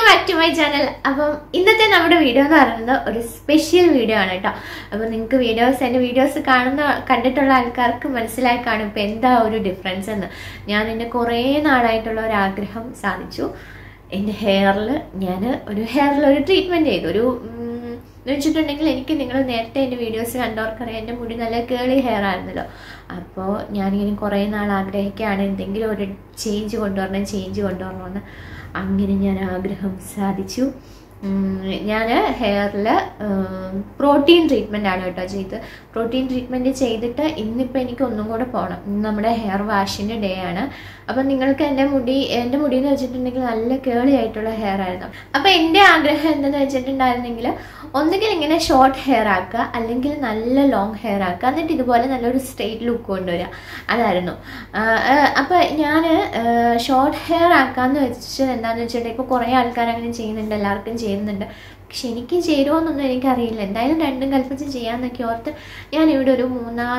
back to my channel. ഇന്നത്തെ നമ്മുടെ video എന്ന് പറയുന്നത് ഒരു സ്പെഷ്യൽ വീഡിയോ ആണ് ട്ടോ. അപ്പോൾ നിങ്ങൾക്ക് വീഡിയോസ് കണ്ടിട്ടുള്ള ആൾക്കാർക്ക് മനസ്സിലായി കാണും ഇപ്പോൾ എന്താ ഒരു ഡിഫറൻസ് എന്ന്. ഞാൻ എൻ്റെ കുറേ നാളായിട്ടുള്ള ഒരു ആഗ്രഹം സാധിച്ചു. എൻ്റെ ഹെയറിൽ ഒരു ട്രീറ്റ്മെൻറ്റ് ചെയ്തു. എന്ന് വെച്ചിട്ടുണ്ടെങ്കിൽ എനിക്ക് നിങ്ങൾ നേരത്തെ എൻ്റെ വീഡിയോസ് കണ്ടവർക്കറിയാം, എൻ്റെ മുടി നല്ല കേളി ഹെയർ ആയിരുന്നല്ലോ. അപ്പോൾ ഞാനിങ്ങനെ കുറേ നാൾ ആഗ്രഹിക്കുകയാണ് എന്തെങ്കിലും ഒരു ചേഞ്ച് കൊണ്ടുവരണമെന്ന്. അങ്ങനെ ഞാൻ ആഗ്രഹം സാധിച്ചു. ഞാൻ ഹെയറിൽ പ്രോട്ടീൻ ട്രീറ്റ്മെൻ്റ് ആണ് കേട്ടോ ചെയ്ത്. പ്രോട്ടീൻ ട്രീറ്റ്മെൻറ്റ് ചെയ്തിട്ട് ഇന്നിപ്പോൾ എനിക്ക് ഒന്നും കൂടെ പോകണം. ഇന്ന് നമ്മുടെ ഹെയർ വാഷിൻ്റെ ഡേ ആണ്. അപ്പം നിങ്ങൾക്ക് എൻ്റെ മുടി എന്ന് വെച്ചിട്ടുണ്ടെങ്കിൽ നല്ല കേളി ആയിട്ടുള്ള ഹെയർ ആയിരുന്നു. അപ്പോൾ എൻ്റെ ആഗ്രഹം എന്തെന്ന് വെച്ചിട്ടുണ്ടായിരുന്നെങ്കിൽ ഒന്നുകിൽ ഇങ്ങനെ ഷോർട്ട് ഹെയർ ആക്കുക, അല്ലെങ്കിൽ നല്ല ലോങ് ഹെയർ ആക്കുക, എന്നിട്ട് ഇതുപോലെ നല്ലൊരു സ്ട്രെയിറ്റ് ലുക്ക് കൊണ്ടുവരിക. അതായിരുന്നു. അപ്പോൾ ഞാൻ ഷോർട്ട് ഹെയർ ആക്കാമെന്ന് വെച്ചാൽ എന്താണെന്ന് വെച്ചിട്ടുണ്ടെങ്കിൽ ഇപ്പോൾ കുറേ ആൾക്കാർ അങ്ങനെ ചെയ്യുന്നുണ്ട്, എല്ലാവർക്കും ചെയ്യുന്നുണ്ട്. പക്ഷെ എനിക്ക് ചേരുമോയെന്നൊന്നും എനിക്കറിയില്ല. എന്തായാലും രണ്ടും കൽപ്പിച്ച് ചെയ്യാമെന്നൊക്കെ ഓർത്ത് ഞാനിവിടെ ഒരു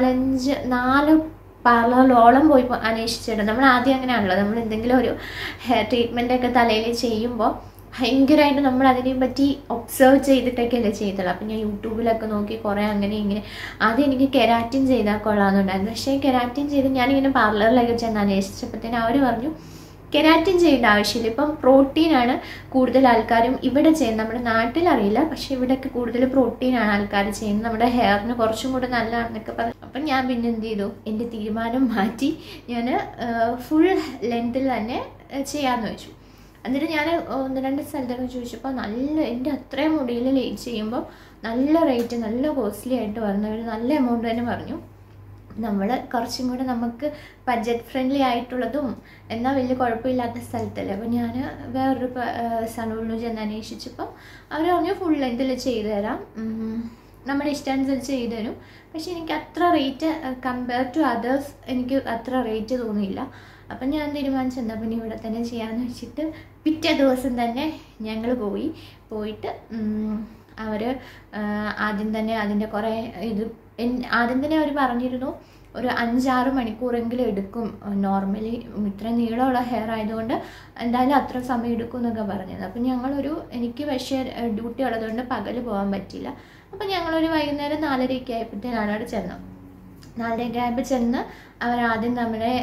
4 പാർലറിലോളം പോയി അന്വേഷിച്ചിട്ടുണ്ട്. നമ്മൾ ആദ്യം അങ്ങനെയാണല്ലോ, നമ്മൾ എന്തെങ്കിലും ഒരു ഹെയർ ട്രീറ്റ്മെൻ്റ് ഒക്കെ തലയിൽ ചെയ്യുമ്പോൾ ഭയങ്കരമായിട്ട് നമ്മൾ അതിനെ പറ്റി ഒബ്സർവ് ചെയ്തിട്ടൊക്കെയല്ലേ ചെയ്തുള്ളൂ. അപ്പം ഞാൻ യൂട്യൂബിലൊക്കെ നോക്കി കുറേ അങ്ങനെ ഇങ്ങനെ ആദ്യം എനിക്ക് കെരാറ്റിൻ ചെയ്താൽ കൊള്ളാമെന്നുണ്ടായിരുന്നു. പക്ഷേ കെരാറ്റിൻ ചെയ്ത് ഞാനിങ്ങനെ പാർലറിലൊക്കെ ചെന്ന് അന്വേഷിച്ചപ്പോഴത്തേനും അവർ പറഞ്ഞു കെരാറ്റിൻ ചെയ്യേണ്ട ആവശ്യമില്ല, ഇപ്പം പ്രോട്ടീനാണ് കൂടുതൽ ആൾക്കാരും ഇവിടെ ചെയ്യുന്നത്. നമ്മുടെ നാട്ടിലറിയില്ല, പക്ഷേ ഇവിടെയൊക്കെ കൂടുതൽ പ്രോട്ടീനാണ് ആൾക്കാർ ചെയ്യുന്നത്, നമ്മുടെ ഹെയറിന് കുറച്ചും കൂടെ നല്ലതാണെന്നൊക്കെ പറഞ്ഞു. അപ്പം ഞാൻ പിന്നെ എന്ത് ചെയ്തു, എൻ്റെ തീരുമാനം മാറ്റി ഞാൻ ഫുൾ ലെങ്തിൽ തന്നെ ചെയ്യാമെന്ന് വെച്ചു. എന്നിട്ട് ഞാൻ 1-2 സ്ഥലത്തൊക്കെ ചോദിച്ചപ്പോൾ എൻ്റെ അത്രയും മുടിയിൽ ചെയ്യുമ്പോൾ നല്ല റേറ്റ്, നല്ല കോസ്റ്റ്ലി ആയിട്ട് വരുന്നവർ നല്ല എമൗണ്ട് തന്നെ പറഞ്ഞു. നമ്മൾ കുറച്ചും കൂടെ നമുക്ക് ബഡ്ജറ്റ് ഫ്രണ്ട്ലി ആയിട്ടുള്ളതും എന്നാൽ വലിയ കുഴപ്പമില്ലാത്ത സ്ഥലത്തല്ലേ. അപ്പോൾ ഞാൻ വേറൊരു സലൂണിൽ ചെന്ന് അന്വേഷിച്ചപ്പോൾ അവർ പറഞ്ഞു ഫുൾ ലെങ്തിൽ ചെയ്തു തരാം, നമ്മുടെ ഇഷ്ടാനുസരിച്ച് ചെയ്തു തരും. പക്ഷേ എനിക്ക് അത്ര റേറ്റ് കമ്പയർ ടു അതേഴ്സ് എനിക്ക് അത്ര റേറ്റ് തോന്നിയില്ല. അപ്പം ഞാൻ തീരുമാനിച്ചെന്നാൽ പിന്നെ ഇവിടെ തന്നെ ചെയ്യാമെന്ന് വെച്ചിട്ട് പിറ്റേ ദിവസം തന്നെ ഞങ്ങൾ പോയിട്ട് അവർ ആദ്യം തന്നെ അതിൻ്റെ കുറേ ആദ്യം തന്നെ അവർ പറഞ്ഞിരുന്നു ഒരു 5-6 മണിക്കൂറെങ്കിലും എടുക്കും, നോർമലി ഇത്ര നീളമുള്ള ഹെയർ ആയതുകൊണ്ട് എന്തായാലും അത്ര സമയം എടുക്കും എന്നൊക്കെ പറഞ്ഞത്. അപ്പം എനിക്ക് പക്ഷേ ഡ്യൂട്ടി ഉള്ളതുകൊണ്ട് പകൽ പോകാൻ പറ്റില്ല. അപ്പം ഞങ്ങളൊരു വൈകുന്നേരം 4:30 ആയപ്പോഴത്തേനാണ് അവിടെ ചെന്നത്. 4:30 ആയപ്പോൾ ചെന്ന് അവരാദ്യം നമ്മുടെ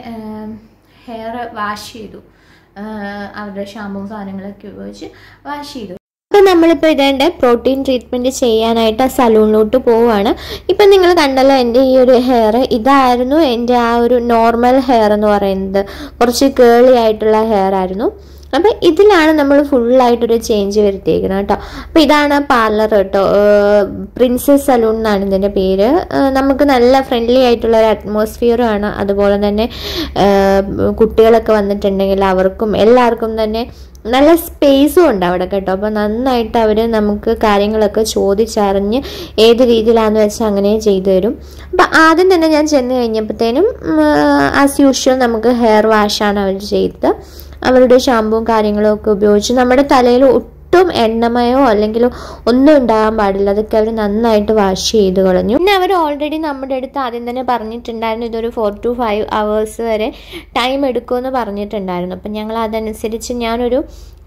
ഹെയർ വാഷ് ചെയ്തു, അവരുടെ ഷാമ്പൂ സാധനങ്ങളൊക്കെ ഉപയോഗിച്ച് വാഷ് ചെയ്തു. അപ്പോൾ നമ്മളിപ്പോൾ ഇതേണ്ട പ്രോട്ടീൻ ട്രീറ്റ്മെൻറ്റ് ചെയ്യാനായിട്ട് ആ സലൂണിലോട്ട് പോവുകയാണ്. ഇപ്പം നിങ്ങൾ കണ്ടല്ലോ എൻ്റെ ഈ ഒരു ഹെയർ, ഇതായിരുന്നു എൻ്റെ ആ ഒരു നോർമൽ ഹെയർ എന്ന് പറയുന്നത്. കുറച്ച് കേളി ആയിട്ടുള്ള ഹെയർ ആയിരുന്നു. അപ്പം ഇതിലാണ് നമ്മൾ ഫുള്ളായിട്ടൊരു ചേഞ്ച് വരുത്തിയിരിക്കുന്നത് കേട്ടോ. അപ്പോൾ ഇതാണ് പാർലർ കേട്ടോ, പ്രിൻസസ് സലൂൺ എന്നാണ് ഇതിൻ്റെ പേര്. നമുക്ക് നല്ല ഫ്രണ്ട്ലി ആയിട്ടുള്ള ഒരു അറ്റ്മോസ്ഫിയറുമാണ്. അതുപോലെ തന്നെ കുട്ടികളൊക്കെ വന്നിട്ടുണ്ടെങ്കിൽ അവർക്കും എല്ലാവർക്കും തന്നെ നല്ല സ്പേസും ഉണ്ട് അവിടെ കേട്ടോ. അപ്പോൾ നന്നായിട്ട് അവർ നമുക്ക് കാര്യങ്ങളൊക്കെ ചോദിച്ചറിഞ്ഞ് ഏത് രീതിയിലാണെന്ന് വെച്ചാൽ അങ്ങനെ ചെയ്തു തരും. അപ്പോൾ ആദ്യം തന്നെ ഞാൻ ചെന്ന് കഴിഞ്ഞപ്പോഴത്തേനും ആസ് യൂഷ്വൽ നമുക്ക് ഹെയർ വാഷാണ് അവർ ചെയ്തത്. അവരുടെ ഷാമ്പുവും കാര്യങ്ങളും ഒക്കെ ഉപയോഗിച്ച് നമ്മുടെ തലയിൽ ഒട്ടും എണ്ണമയോ അല്ലെങ്കിൽ ഒന്നും ഉണ്ടാകാൻ പാടില്ല, അതൊക്കെ അവർ നന്നായിട്ട് വാഷ് ചെയ്ത് കളഞ്ഞു. പിന്നെ അവർ ഓൾറെഡി നമ്മുടെ അടുത്ത് ആദ്യം തന്നെ പറഞ്ഞിട്ടുണ്ടായിരുന്നു ഇതൊരു 4 to 5 hours വരെ ടൈം എടുക്കുമെന്ന് പറഞ്ഞിട്ടുണ്ടായിരുന്നു. അപ്പം ഞങ്ങൾ അതനുസരിച്ച് ഞാനൊരു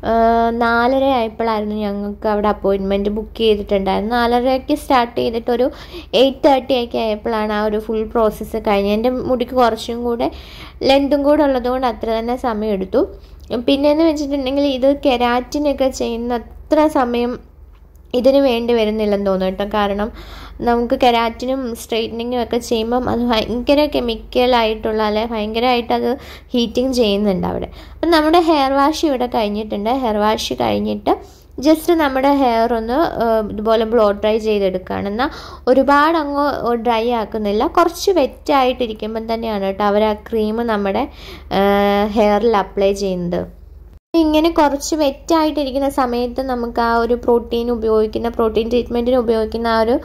4:30 ആയപ്പോഴായിരുന്നു ഞങ്ങൾക്ക് അവിടെ അപ്പോയിൻമെൻറ്റ് ബുക്ക് ചെയ്തിട്ടുണ്ടായിരുന്നു. 4:30 സ്റ്റാർട്ട് ചെയ്തിട്ടൊരു 8:30 ഒക്കെ ആയപ്പോഴാണ് ആ ഒരു ഫുൾ പ്രോസസ്സ് കഴിഞ്ഞ്. എൻ്റെ മുടിക്ക് കുറച്ചും കൂടെ ലെങ്തും കൂടെ ഉള്ളതുകൊണ്ട് അത്ര തന്നെ സമയം എടുത്തു. പിന്നെയെന്ന് വെച്ചിട്ടുണ്ടെങ്കിൽ ഇത് കെരാറ്റിനൊക്കെ ചെയ്യുന്ന അത്ര സമയം ഇതിന് വേണ്ടി വരുന്നില്ലെന്ന് തോന്നുന്നു കേട്ടോ. കാരണം നമുക്ക് കെരാറ്റിനും സ്ട്രെയിറ്റനിങ്ങും ഒക്കെ ചെയ്യുമ്പം അത് ഭയങ്കര കെമിക്കലായിട്ടുള്ള അല്ലെ ഭയങ്കരമായിട്ട് അത് ഹീറ്റിങ് ചെയ്യുന്നുണ്ട് അവിടെ. അപ്പം നമ്മുടെ ഹെയർ വാഷ് ഇവിടെ കഴിഞ്ഞിട്ടുണ്ട്. ഹെയർ വാഷ് കഴിഞ്ഞിട്ട് ജസ്റ്റ് നമ്മുടെ ഹെയർ ഒന്ന് ഇതുപോലെ ബ്ലോ ഡ്രൈ ചെയ്തെടുക്കുകയാണ്. എന്നാൽ ഒരുപാട് അങ്ങ് ഡ്രൈ ആക്കുന്നില്ല, കുറച്ച് വെറ്റായിട്ടിരിക്കുമ്പം തന്നെയാണ് കേട്ടോ അവർ ആ ക്രീം നമ്മുടെ ഹെയറിൽ അപ്ലൈ ചെയ്യുന്നത്. ഇങ്ങനെ കുറച്ച് വെറ്റായിട്ടിരിക്കുന്ന സമയത്ത് നമുക്ക് ആ ഒരു പ്രോട്ടീൻ ട്രീറ്റ്മെൻറ്റിന് ഉപയോഗിക്കുന്ന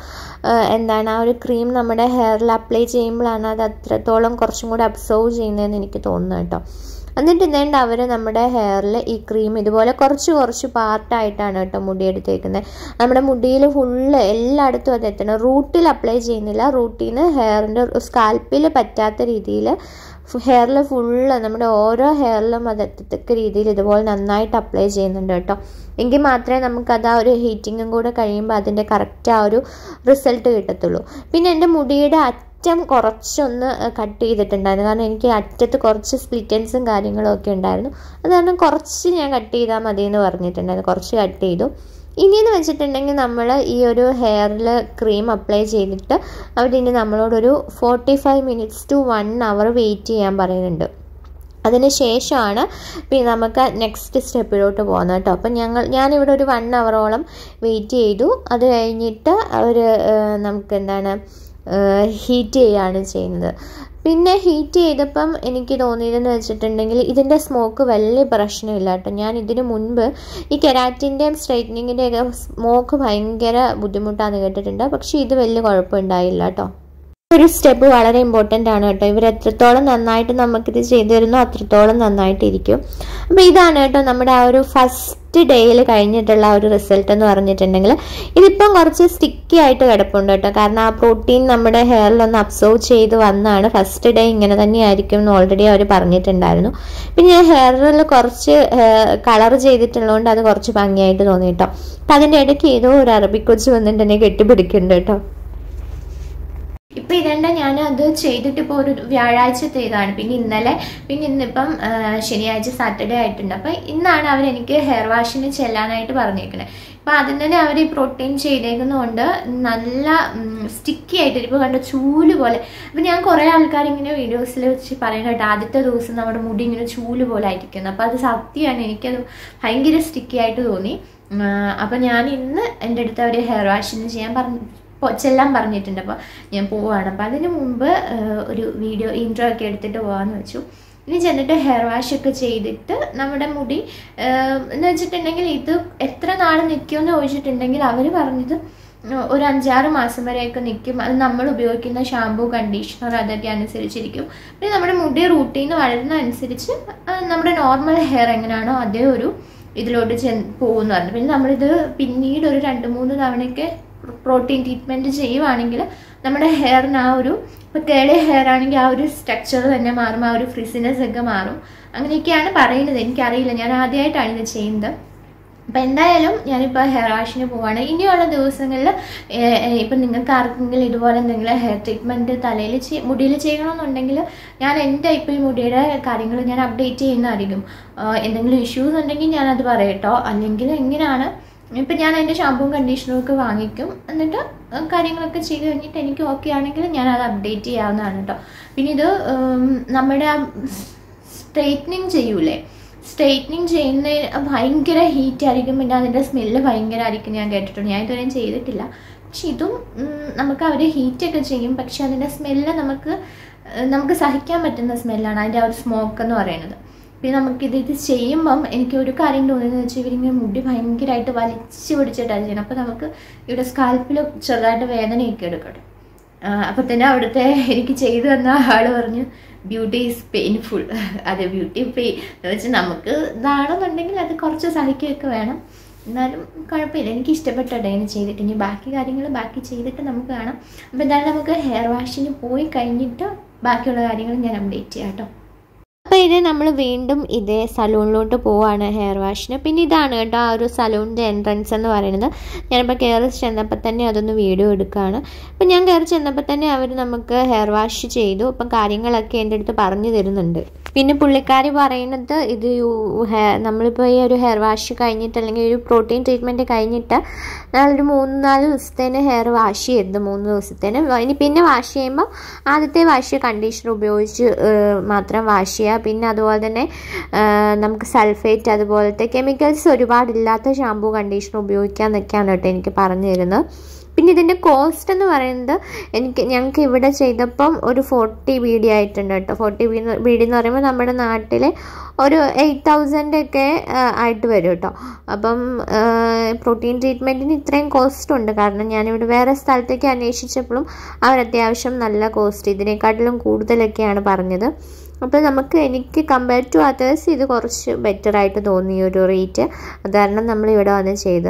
ആ ഒരു ക്രീം നമ്മുടെ ഹെയറിൽ അപ്ലൈ ചെയ്യുമ്പോഴാണ് അത് അത്രത്തോളം കുറച്ചും കൂടെ അബ്സോർവ് ചെയ്യുന്നതെന്ന് എനിക്ക് തോന്നുന്നു കേട്ടോ. എന്നിട്ട് ഇതേണ്ട അവർ നമ്മുടെ ഹെയറിൽ ഈ ക്രീം ഇതുപോലെ കുറച്ച് പാർട്ടായിട്ടാണ് കേട്ടോ മുടിയെടുത്തേക്കുന്നത്. നമ്മുടെ മുടിയിൽ ഫുള്ള് എല്ലായിടത്തും അത് എത്തണം. റൂട്ടിൽ അപ്ലൈ ചെയ്യുന്നില്ല, റൂട്ടിൽ നിന്ന് ഹെയറിൻ്റെ സ്കാൽപ്പിൽ പറ്റാത്ത രീതിയിൽ ഹെയറിൽ ഫുള്ള് നമ്മുടെ ഓരോ ഹെയറിലും അത് എത്തത്തക്ക രീതിയിൽ ഇതുപോലെ നന്നായിട്ട് അപ്ലൈ ചെയ്യുന്നുണ്ട് കേട്ടോ. എങ്കിൽ മാത്രമേ നമുക്കത് ആ ഒരു ഹീറ്റിങ്ങും കൂടെ കഴിയുമ്പോൾ അതിൻ്റെ കറക്റ്റ് ആ ഒരു റിസൾട്ട് കിട്ടത്തുള്ളൂ. പിന്നെ എൻ്റെ മുടിയുടെ അറ്റം കുറച്ചൊന്ന് കട്ട് ചെയ്തിട്ടുണ്ടായിരുന്നു. കാരണം എനിക്ക് അറ്റത്ത് കുറച്ച് സ്പ്ലിറ്റൻസും കാര്യങ്ങളും ഒക്കെ ഉണ്ടായിരുന്നു. അത് കാരണം കുറച്ച് ഞാൻ കട്ട് ചെയ്താൽ മതി എന്ന് പറഞ്ഞിട്ടുണ്ടായിരുന്നു. കുറച്ച് കട്ട് ചെയ്തു. ഇനിയെന്ന് വെച്ചിട്ടുണ്ടെങ്കിൽ നമ്മൾ ഈ ഒരു ഹെയറിൽ ക്രീം അപ്ലൈ ചെയ്തിട്ട് അവരിനി നമ്മളോടൊരു 45 minutes to 1 hour വെയിറ്റ് ചെയ്യാൻ പറയുന്നുണ്ട്. അതിന് ശേഷമാണ് പിന്നെ നമുക്ക് നെക്സ്റ്റ് സ്റ്റെപ്പിലോട്ട് പോകുന്നത് കേട്ടോ. അപ്പം ഞാനിവിടെ ഒരു 1 hour വെയിറ്റ് ചെയ്തു. അത് കഴിഞ്ഞിട്ട് അവർ നമുക്ക് എന്താണ് ഹീറ്റ് ചെയ്യുകയാണ് ചെയ്യുന്നത്. പിന്നെ ഹീറ്റ് ചെയ്തപ്പം എനിക്ക് തോന്നിയതെന്ന് വെച്ചിട്ടുണ്ടെങ്കിൽ ഇതിൻ്റെ സ്മോക്ക് വലിയ പ്രശ്നമില്ല കേട്ടോ. ഞാൻ ഇതിന് മുൻപ് ഈ കെരാറ്റിൻ്റെയും സ്ട്രൈറ്റനിങ്ങിൻ്റെയൊക്കെ സ്മോക്ക് ഭയങ്കര ബുദ്ധിമുട്ടാണെന്ന് കേട്ടിട്ടുണ്ട്. പക്ഷേ ഇത് വലിയ കുഴപ്പമുണ്ടായില്ല കേട്ടോ. ഒരു സ്റ്റെപ്പ് വളരെ ഇമ്പോർട്ടൻ്റ് ആണ് കേട്ടോ. ഇവർ എത്രത്തോളം നന്നായിട്ട് നമുക്കിത് ചെയ്തു തരുന്നോ അത്രത്തോളം നന്നായിട്ടിരിക്കും. അപ്പോൾ ഇതാണ് കേട്ടോ നമ്മുടെ ആ ഒരു ഫസ്റ്റ് ഡേയിൽ കഴിഞ്ഞിട്ടുള്ള ഒരു റിസൾട്ട് എന്ന് പറഞ്ഞിട്ടുണ്ടെങ്കിൽ. ഇതിപ്പം കുറച്ച് സ്റ്റിക്കി ആയിട്ട് കിടപ്പുണ്ട് കേട്ടോ. കാരണം ആ പ്രോട്ടീൻ നമ്മുടെ ഹെയറിലൊന്ന് അബ്സോർവ് ചെയ്ത് വന്നാണ്. ഫസ്റ്റ് ഡേ ഇങ്ങനെ തന്നെയായിരിക്കും എന്ന് ഓൾറെഡി അവർ പറഞ്ഞിട്ടുണ്ടായിരുന്നു. പിന്നെ ഞാൻ ഹെയറിൽ കുറച്ച് കളർ ചെയ്തിട്ടുള്ളതുകൊണ്ട് അത് കുറച്ച് ഭംഗിയായിട്ട് തോന്നി കേട്ടോ. അപ്പം അതിൻ്റെ ഇടയ്ക്ക് ഏതോ ഒരു അറബിക് കൊച്ച് വന്നിട്ട് എന്നെ കെട്ടിപ്പിടിക്കുന്നുണ്ട് കേട്ടോ. ഇപ്പം ഇതെൻ്റെ ഞാൻ അത് ചെയ്തിട്ടിപ്പോൾ ഒരു വ്യാഴാഴ്ച ചെയ്തതാണ്. പിന്നെ ഇന്നിപ്പം ശനിയാഴ്ച സാറ്റർഡേ ആയിട്ടുണ്ട്. അപ്പം ഇന്നാണ് അവരെനിക്ക് ഹെയർ വാഷിന് ചെല്ലാനായിട്ട് പറഞ്ഞേക്കണേ. അപ്പം അതിന് തന്നെ അവർ ഈ പ്രോട്ടീൻ ചെയ്തേക്കുന്നതുകൊണ്ട് നല്ല സ്റ്റിക്കി ആയിട്ട് ഇപ്പോൾ കണ്ട ചൂല് പോലെ. അപ്പം ഞാൻ കുറേ ആൾക്കാരിങ്ങനെ വീഡിയോസിൽ വെച്ച് പറയുന്നത് കേട്ടോ, ആദ്യത്തെ ദിവസം നമ്മുടെ മുടി ഇങ്ങനെ ചൂല് പോലെ ആയിരിക്കുന്നു. അപ്പോൾ അത് സത്യമാണ്, എനിക്കത് ഭയങ്കര സ്റ്റിക്കി ആയിട്ട് തോന്നി. അപ്പം ഞാൻ ഇന്ന് എൻ്റെ അടുത്ത് അവർ ഹെയർ വാഷിന് ചെല്ലാൻ പറഞ്ഞിട്ടുണ്ട്. അപ്പോൾ ഞാൻ പോവുകയാണ്. അപ്പോൾ അതിന് മുമ്പ് ഒരു വീഡിയോ ഇൻട്രോ ഒക്കെ എടുത്തിട്ട് പോകാമെന്ന് വെച്ചു. ഇനി ചെന്നിട്ട് ഹെയർ വാഷൊക്കെ ചെയ്തിട്ട് നമ്മുടെ മുടി എന്ന് വെച്ചിട്ടുണ്ടെങ്കിൽ ഇത് എത്ര നാൾ നിൽക്കുമെന്ന് ചോദിച്ചിട്ടുണ്ടെങ്കിൽ അവർ പറഞ്ഞത് ഒരു 5-6 മാസം വരെയൊക്കെ നിൽക്കും. അത് നമ്മൾ ഉപയോഗിക്കുന്ന ഷാമ്പൂ, കണ്ടീഷണർ അതൊക്കെ അനുസരിച്ചിരിക്കും. പിന്നെ നമ്മുടെ മുടി റൂട്ടീന് വളരുന്ന അനുസരിച്ച് നമ്മുടെ നോർമൽ ഹെയർ എങ്ങനെയാണോ അതേ ഒരു ഇതിലോട്ട് പോകുമെന്ന് പറഞ്ഞു. പിന്നെ നമ്മളിത് പിന്നീട് ഒരു 2-3 തവണയൊക്കെ പ്രോട്ടീൻ ട്രീറ്റ്മെൻറ്റ് ചെയ്യുവാണെങ്കിൽ നമ്മുടെ ഹെയറിന് ആ ഒരു, ഇപ്പോൾ കേളി ഹെയർ ആണെങ്കിൽ ആ ഒരു സ്ട്രക്ചർ തന്നെ മാറും, ആ ഒരു ഫ്രിസിനെസ് ഒക്കെ മാറും. അങ്ങനെയൊക്കെയാണ് പറയുന്നത്. എനിക്കറിയില്ല, ഞാൻ ആദ്യമായിട്ടാണ് ഇത് ചെയ്യുന്നത്. അപ്പം എന്തായാലും ഞാനിപ്പോൾ ഹെയർ വാഷിന് പോവാണ്. ഇനിയുള്ള ദിവസങ്ങളിൽ ഇപ്പം നിങ്ങൾക്ക് ആർക്കെങ്കിലും ഇതുപോലെ എന്തെങ്കിലും ഹെയർ ട്രീറ്റ്മെൻറ്റ് തലയിൽ മുടിയിൽ ചെയ്യണമെന്നുണ്ടെങ്കിൽ ഞാൻ എൻ്റെ ഇപ്പോൾ ഈ മുടിയുടെ കാര്യങ്ങൾ ഞാൻ അപ്ഡേറ്റ് ചെയ്യുന്നതായിരിക്കും. എന്തെങ്കിലും ഇഷ്യൂസ് ഉണ്ടെങ്കിൽ ഞാനത് പറയട്ടോ. അല്ലെങ്കിൽ എങ്ങനെയാണ് ഇപ്പം ഞാൻ അതിൻ്റെ ഷാമ്പൂവും കണ്ടീഷണറും ഒക്കെ വാങ്ങിക്കും. എന്നിട്ട് കാര്യങ്ങളൊക്കെ ചെയ്ത് കഴിഞ്ഞിട്ട് എനിക്ക് ഓക്കെ ആണെങ്കിൽ ഞാനത് അപ്ഡേറ്റ് ചെയ്യാവുന്നതാണ് കേട്ടോ. പിന്നെ ഇത് നമ്മുടെ സ്ട്രെയിറ്റനിങ് ചെയ്യൂലേ, സ്ട്രെയിറ്റനിങ് ചെയ്യുന്ന ഭയങ്കര ഹീറ്റായിരിക്കും. പിന്നെ അതിൻ്റെ സ്മെല്ല് ഭയങ്കരമായിരിക്കും ഞാൻ കേട്ടിട്ടുണ്ട്. ഞാൻ ഇതുവരെയും ചെയ്തിട്ടില്ല. പക്ഷെ ഇതും നമുക്ക് അവർ ഹീറ്റൊക്കെ ചെയ്യും. പക്ഷെ അതിൻ്റെ സ്മെല്ല് നമുക്ക് സഹിക്കാൻ പറ്റുന്ന സ്മെല്ലാണ് അതിൻ്റെ ആ ഒരു സ്മോക്ക് എന്ന് പറയുന്നത്. പിന്നെ നമുക്കിത് ചെയ്യുമ്പം എനിക്ക് ഒരു കാര്യം തോന്നിയെന്ന് വെച്ചാൽ ഇവരിങ്ങനെ മുടി ഭയങ്കരമായിട്ട് വലിച്ചു പിടിച്ചിട്ടാണ് ചെയ്യണം. അപ്പോൾ നമുക്ക് ഇവിടെ സ്കാൽപ്പിൽ ചെറുതായിട്ട് വേദനയൊക്കെ എടുക്കട്ടെ. അപ്പോൾ തന്നെ അവിടുത്തെ എനിക്ക് ചെയ്തു തന്ന ആൾ പറഞ്ഞു ബ്യൂട്ടി ഈസ് പെയിൻഫുൾ. അതെ, ബ്യൂട്ടി പെയിൻ എന്ന് വെച്ചാൽ നമുക്ക് ഇതാണെന്നുണ്ടെങ്കിൽ അത് കുറച്ച് സഹിക്കുകയൊക്കെ വേണം. എന്നാലും കുഴപ്പമില്ല, എനിക്ക് ഇഷ്ടപ്പെട്ടോ ഇങ്ങനെ ചെയ്തിട്ട്. ഇനി ബാക്കി കാര്യങ്ങൾ ബാക്കി ചെയ്തിട്ട് നമുക്ക് കാണാം. അപ്പോൾ എന്തായാലും നമുക്ക് ഹെയർ വാഷിന് പോയി കഴിഞ്ഞിട്ട് ബാക്കിയുള്ള കാര്യങ്ങൾ ഞാൻ അപ്ഡേറ്റ് ചെയ്യാം കേട്ടോ. അപ്പോൾ ഇത് നമ്മൾ വീണ്ടും ഇതേ സലൂണിലോട്ട് പോവുകയാണ് ഹെയർ വാഷിന്. പിന്നെ ഇതാണ് കേട്ടോ ആ ഒരു സലൂണിൻ്റെ എൻട്രൻസ് എന്ന് പറയുന്നത്. ഞാനിപ്പോൾ കയറി ചെന്നപ്പോൾ തന്നെ അതൊന്ന് വീഡിയോ എടുക്കുകയാണ്. അപ്പോൾ ഞാൻ കയറി ചെന്നപ്പോൾ തന്നെ അവർ നമുക്ക് ഹെയർ വാഷ് ചെയ്തു. അപ്പം കാര്യങ്ങളൊക്കെ എൻ്റെ അടുത്ത് പറഞ്ഞു തരുന്നുണ്ട്. പിന്നെ പുള്ളിക്കാരി പറയുന്നത് ഇത് നമ്മളിപ്പോൾ ഈ ഒരു ഹെയർ വാഷ് കഴിഞ്ഞിട്ട് അല്ലെങ്കിൽ ഒരു പ്രോട്ടീൻ ട്രീറ്റ്മെൻറ്റ് കഴിഞ്ഞിട്ട് നമ്മളൊരു 3-4 ദിവസത്തേന് ഹെയർ വാഷ് ചെയ്യരുത്. 3 ദിവസത്തേന്. ഇനി പിന്നെ വാഷ് ചെയ്യുമ്പോൾ ആദ്യത്തെ വാഷ് കണ്ടീഷണർ ഉപയോഗിച്ച് മാത്രം വാഷ് ചെയ്യുക. പിന്നെ അതുപോലെ തന്നെ നമുക്ക് സൾഫേറ്റ് അതുപോലത്തെ കെമിക്കൽസ് ഒരുപാടില്ലാത്ത ഷാമ്പൂ, കണ്ടീഷണർ ഉപയോഗിക്കാമെന്നൊക്കെയാണ് കേട്ടോ എനിക്ക് പറഞ്ഞു തരുന്നത്. പിന്നെ ഇതിൻ്റെ കോസ്റ്റ് എന്ന് പറയുന്നത് ഞങ്ങൾക്ക് ഇവിടെ ചെയ്തപ്പം ഒരു 40 BD ആയിട്ടുണ്ട് കേട്ടോ. 40 BD എന്ന് പറയുമ്പോൾ നമ്മുടെ നാട്ടിലെ ഒരു 8,000 ഒക്കെ ആയിട്ട് വരും കേട്ടോ. അപ്പം പ്രോട്ടീൻ ട്രീറ്റ്മെൻറ്റിന് ഇത്രയും കോസ്റ്റ് ഉണ്ട്. കാരണം ഞാനിവിടെ വേറെ സ്ഥലത്തേക്ക് അന്വേഷിച്ചപ്പോഴും അവർ അത്യാവശ്യം നല്ല കോസ്റ്റ്, ഇതിനെക്കാട്ടിലും കൂടുതലൊക്കെയാണ് പറഞ്ഞത്. അപ്പോൾ എനിക്ക് കമ്പയർ ടു അതേഴ്സ് ഇത് കുറച്ച് ബെറ്ററായിട്ട് തോന്നി ഒരു റേറ്റ്. അത് കാരണം നമ്മൾ ഇവിടെ വന്ന് ചെയ്തു കേട്ടോ.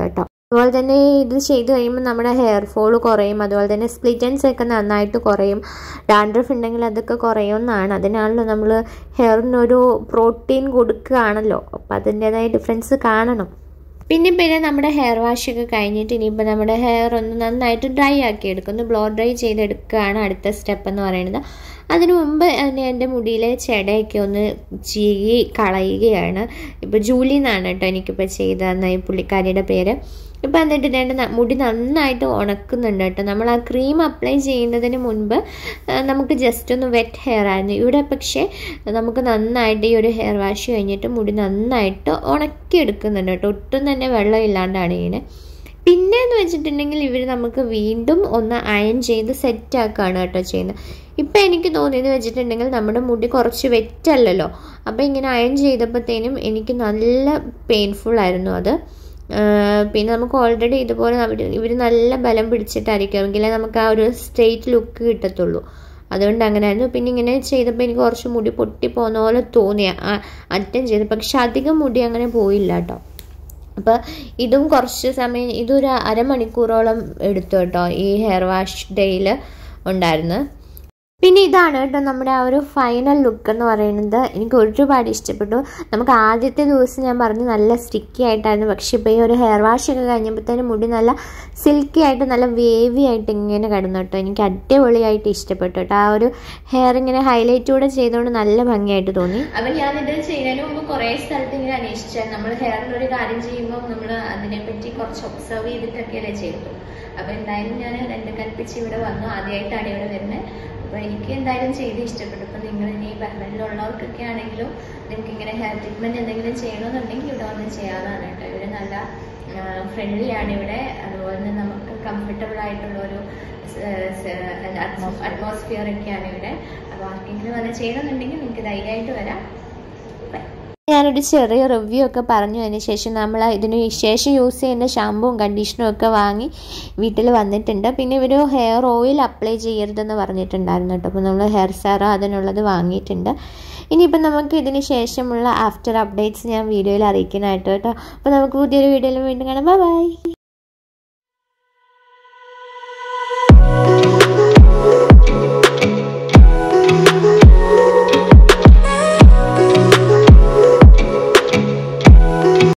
അതുപോലെ തന്നെ ഇത് ചെയ്ത് കഴിയുമ്പോൾ നമ്മുടെ ഹെയർ ഫോൾ കുറയും, അതുപോലെ തന്നെ സ്പ്ലിറ്റ് എൻഡ്സ് ഒക്കെ നന്നായിട്ട് കുറയും. ഡാൻഡ്രഫ് ഉണ്ടെങ്കിൽ അതൊക്കെ കുറയുമെന്നാണ്. അതിനാണല്ലോ നമ്മൾ ഹെയറിനൊരു പ്രോട്ടീൻ കൊടുക്കുകയാണല്ലോ, അപ്പോൾ അതിൻ്റേതായ ഡിഫറൻസ് കാണണം. പിന്നെ നമ്മുടെ ഹെയർ വാഷ് ഒക്കെ കഴിഞ്ഞിട്ട് ഇനിയിപ്പോൾ നമ്മുടെ ഹെയർ ഒന്ന് നന്നായിട്ട് ഡ്രൈ ആക്കി എടുക്കും, ഒന്ന് ബ്ലോ ഡ്രൈ ചെയ്തെടുക്കുകയാണ് അടുത്ത സ്റ്റെപ്പ് എന്ന് പറയുന്നത്. അതിനു മുമ്പ് തന്നെ എൻ്റെ മുടിയിലെ ചെടയൊക്കെ ഒന്ന് ചീകി കളയുകയാണ്. ഇപ്പോൾ ജൂലി എന്നാണ് കേട്ടോ എനിക്കിപ്പോൾ ചെയ്തു തന്ന ഈ പുള്ളിക്കാരിയുടെ പേര്. ഇപ്പം എന്നിട്ട് എൻ്റെ മുടി നന്നായിട്ട് ഉണക്കുന്നുണ്ട് കേട്ടോ. നമ്മൾ ആ ക്രീം അപ്ലൈ ചെയ്യുന്നതിന് മുൻപ് നമുക്ക് ജസ്റ്റ് ഒന്ന് വെറ്റ് ഹെയർ ആയിരുന്നു. ഇവിടെ പക്ഷേ നമുക്ക് നന്നായിട്ട് ഈ ഒരു ഹെയർ വാഷ് കഴിഞ്ഞിട്ട് മുടി നന്നായിട്ട് ഉണക്കിയെടുക്കുന്നുണ്ട് കേട്ടോ. ഒട്ടും തന്നെ വെള്ളം ഇല്ലാണ്ടാണ് ഇങ്ങനെ. പിന്നെ എന്ന് വെച്ചിട്ടുണ്ടെങ്കിൽ ഇവർ നമുക്ക് വീണ്ടും ഒന്ന് അയൺ ചെയ്ത് സെറ്റാക്കുകയാണ് കേട്ടോ ചെയ്യുന്നത്. ഇപ്പം എനിക്ക് തോന്നിയത് വെച്ചിട്ടുണ്ടെങ്കിൽ നമ്മുടെ മുടി കുറച്ച് വെറ്റല്ലല്ലോ, അപ്പോൾ ഇങ്ങനെ അയൺ ചെയ്തപ്പോഴത്തേനും എനിക്ക് നല്ല പെയിൻഫുൾ ആയിരുന്നു അത്. പിന്നെ നമുക്ക് ഓൾറെഡി ഇതുപോലെ ഇവർ നല്ല ബലം പിടിച്ചിട്ടായിരിക്കും, എങ്കിലേ നമുക്ക് ആ ഒരു സ്ട്രെയിറ്റ് ലുക്ക് കിട്ടത്തുള്ളൂ. അതുകൊണ്ട് അങ്ങനെയായിരുന്നു. പിന്നെ ഇങ്ങനെ ചെയ്തപ്പോൾ എനിക്ക് കുറച്ച് മുടി പൊട്ടിപ്പോകുന്ന പോലെ തോന്നിയ അറ്റം ചെയ്ത്, പക്ഷെ അധികം മുടി അങ്ങനെ പോയില്ല കേട്ടോ. അപ്പോൾ ഇതും കുറച്ച് സമയം, ഇതൊരു അരമണിക്കൂറോളം എടുത്തു കേട്ടോ ഈ ഹെയർ വാഷ് ഡേയിൽ ഉണ്ടായിരുന്നു. പിന്നെ ഇതാണ് കേട്ടോ നമ്മുടെ ആ ഒരു ഫൈനൽ ലുക്ക് എന്ന് പറയുന്നത്. എനിക്ക് ഒരുപാട് ഇഷ്ടപ്പെട്ടു. നമുക്ക് ആദ്യത്തെ ദിവസം ഞാൻ പറഞ്ഞു നല്ല സ്റ്റിക്കി ആയിട്ടായിരുന്നു, പക്ഷേ ഇപ്പോൾ ഈ ഒരു ഹെയർ വാഷ് ഒക്കെ കഴിഞ്ഞപ്പോഴത്തേനും മുടി നല്ല സിൽക്കി ആയിട്ട് നല്ല വേവി ആയിട്ട് ഇങ്ങനെ കിടന്നു കേട്ടോ. എനിക്ക് അടിപൊളിയായിട്ട് ഇഷ്ടപ്പെട്ടു കേട്ടോ. ആ ഒരു ഹെയർ ഇങ്ങനെ ഹൈലൈറ്റ് കൂടെ ചെയ്തുകൊണ്ട് നല്ല ഭംഗിയായിട്ട് തോന്നി. അപ്പം ഞാനിത് ചെയ്യുന്നതിന് മുമ്പ് കുറേ സ്ഥലത്ത് ഇങ്ങനെ അന്വേഷിച്ചാൽ നമ്മൾ ഹെയറിലൊരു കാര്യം ചെയ്യുമ്പോൾ നമ്മൾ അതിനെപ്പറ്റി കുറച്ച് ഒബ്സർവ് ചെയ്തിട്ടൊക്കെയല്ലേ ചെയ്തു. അപ്പോൾ എന്തായാലും ഞാൻ രണ്ട് കൽപ്പിച്ച് ഇവിടെ വന്നു, ആദ്യമായിട്ടാണ് ഇവിടെ വരുന്നത്. അപ്പോൾ എനിക്ക് എന്തായാലും ചെയ്ത് ഇഷ്ടപ്പെട്ടു. അപ്പോൾ നിങ്ങൾ ഇനി ബഹ്റൈനിലുള്ളവർക്കൊക്കെ ആണെങ്കിലും നിങ്ങൾക്ക് ഇങ്ങനെ ഹെയർ ട്രീറ്റ്മെൻറ്റ് എന്തെങ്കിലും ചെയ്യണമെന്നുണ്ടെങ്കിൽ ഇവിടെ വന്ന് ചെയ്യാവുന്നതാണ് കേട്ടോ. ഇവർ നല്ല ഫ്രണ്ട്ലി ആണ് ഇവിടെ, അതുപോലെ തന്നെ നമുക്ക് കംഫർട്ടബിൾ ആയിട്ടുള്ളൊരു അറ്റ്മോസ്ഫിയർ ഒക്കെയാണ് ഇവിടെ. അപ്പോൾ ആർക്കെങ്കിലും വന്ന് ചെയ്യണമെന്നുണ്ടെങ്കിൽ നിങ്ങൾക്ക് ധൈര്യമായിട്ട് വരാം. ഞാനൊരു ചെറിയ റിവ്യൂ ഒക്കെ പറഞ്ഞു. അതിന് ശേഷം നമ്മൾ ഇതിന് ശേഷം യൂസ് ചെയ്യുന്ന ഷാമ്പുവും കണ്ടീഷണറും ഒക്കെ വാങ്ങി വീട്ടിൽ വന്നിട്ടുണ്ട്. പിന്നെ ഇവർ ഹെയർ ഓയിൽ അപ്ലൈ ചെയ്യരുതെന്ന് പറഞ്ഞിട്ടുണ്ടായിരുന്നു കേട്ടോ. അപ്പോൾ നമ്മൾ ഹെയർ സെറം അതിനുള്ളത് വാങ്ങിയിട്ടുണ്ട്. ഇനിയിപ്പം നമുക്ക് ഇതിന് ശേഷമുള്ള ആഫ്റ്റർ അപ്ഡേറ്റ്സ് ഞാൻ വീഡിയോയിൽ അറിയിക്കുന്നതായിട്ട് കേട്ടോ. അപ്പോൾ നമുക്ക് പുതിയൊരു വീഡിയോയിൽ വീണ്ടും കാണാം. ബൈ.